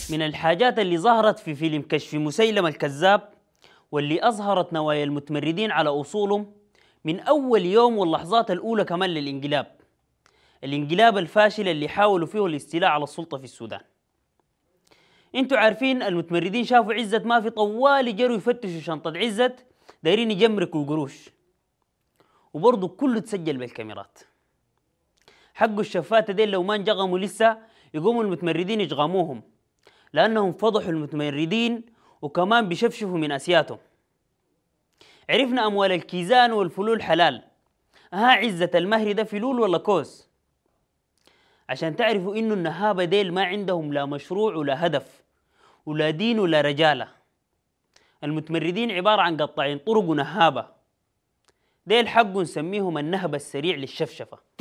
من الحاجات اللي ظهرت في فيلم كشف مسيلمة الكذاب واللي أظهرت نوايا المتمردين على أصولهم من أول يوم واللحظات الأولى كمان الانقلاب الفاشل اللي حاولوا فيه الاستيلاء على السلطة في السودان. انتوا عارفين المتمردين شافوا عزت ما في طوال جروا يفتشوا شنطة عزت دايرين يجمركوا قروش، وبرضه كله تسجل بالكاميرات. حقوا الشفاتة دي لو ما انجغموا لسه يقوموا المتمردين يجغموهم، لأنهم فضحوا المتمردين وكمان بيشفشفوا من أسياتهم. عرفنا أموال الكيزان والفلول حلال، عزة المهري ده فلول ولا كوز؟ عشان تعرفوا إنه النهابة ديل ما عندهم لا مشروع ولا هدف ولا دين ولا رجالة. المتمردين عبارة عن قطاعين طرق ونهابة، ديل حقه نسميهم النهب السريع للشفشفة.